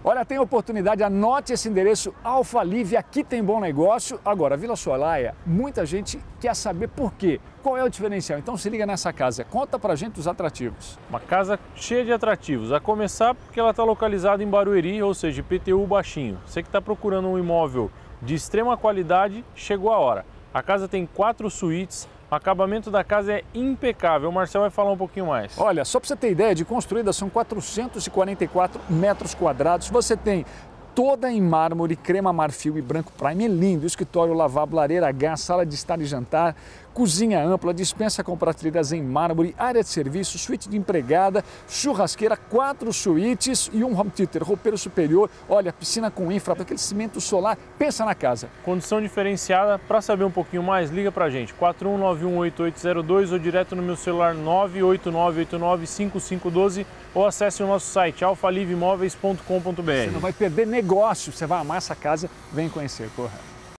Olha, tem oportunidade, anote esse endereço, Alphalivre, aqui tem bom negócio. Agora, Vila Solaia, muita gente quer saber por quê, qual é o diferencial. Então se liga nessa casa, conta pra gente os atrativos. Uma casa cheia de atrativos, a começar porque ela está localizada em Barueri, ou seja, IPTU baixinho. Você que está procurando um imóvel de extrema qualidade, chegou a hora. A casa tem 4 suítes, o acabamento da casa é impecável. O Marcel vai falar um pouquinho mais. Olha, só para você ter ideia, de construída são 444 metros quadrados. Você tem toda em mármore, crema marfil e branco prime. É lindo. Escritório, lavabo, lareira a gás, sala de estar e jantar, cozinha ampla, dispensa com prateleiras em mármore, área de serviço, suíte de empregada, churrasqueira, 4 suítes e um home theater, roupeiro superior. Olha, piscina com infra, aquele cimento solar. Pensa na casa. Condição diferenciada. Para saber um pouquinho mais, liga pra gente, 41918802 ou direto no meu celular 989895512 ou acesse o nosso site alphalivreimóveis.com.br. Você não vai perder negócio, você vai amar essa casa, vem conhecer, corra.